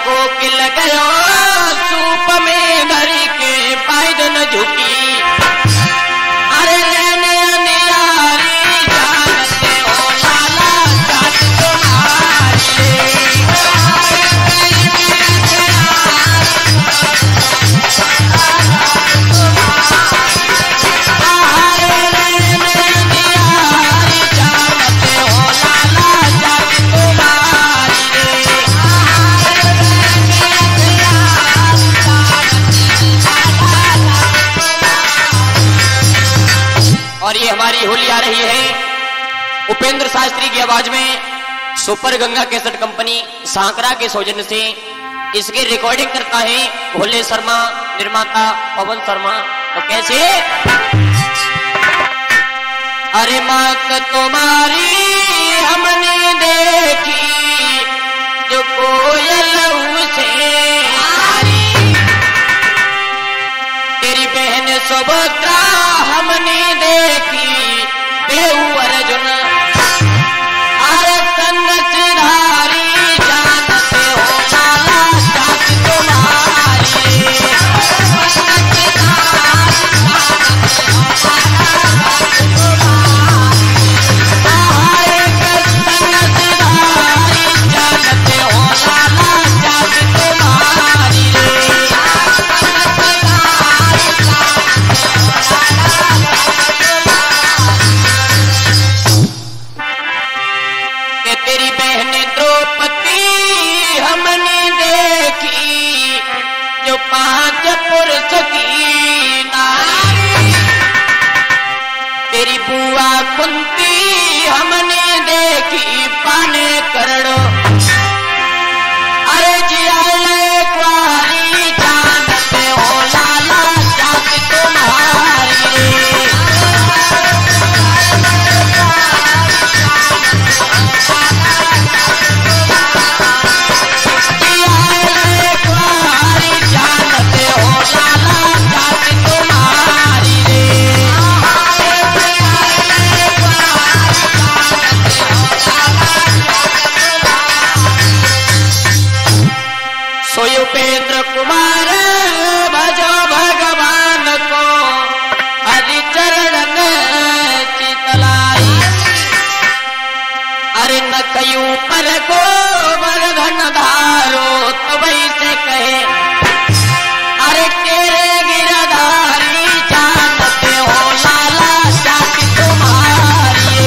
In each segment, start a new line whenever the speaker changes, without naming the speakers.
कोकिल गयो सूप में धरी के पैद न झुकी। अरे लेने नियारी जानते हो लाला जात तुम्हारी। और ये हमारी होली आ रही है उपेंद्र शास्त्री की आवाज में super Ganga cassette company Sankra के सौजन्य से। इसकी रिकॉर्डिंग करता है भोले शर्मा, निर्माता पवन शर्मा। तो कैसे? अरे मात तुम्हारी हमने देखी जो कोयल से, तेरी बहन सुभद्रा हमने देखी देव अर्जुन। अरे संग सिधारी जानते हो लाला जात तुम्हारी। तेरी बहन द्रौपदी हमने देखी जो 5 पुरुष की नारी। तेरी बुआ कुंती हमने देखी पाने करोड़ों। अरे जियाले कुआरी जानते हो लाला जात तुम्हारी। उपेंद्र कुमार भजो भगवान को हरि चरण चितलाई। अरे न कयूं पर गोवर्धन धारो तो वैसे कहे। अरे तेरे गिरधारी जानते हो लाला जात तुम्हारी।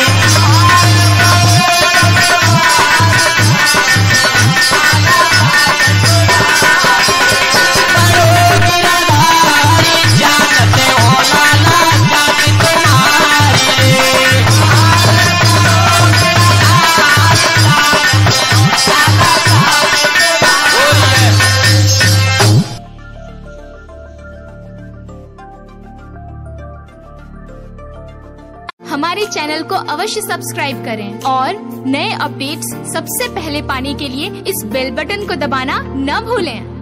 हमारे चैनल को अवश्य सब्सक्राइब करें और नए अपडेट्स सबसे पहले पाने के लिए इस बेल बटन को दबाना न भूलें।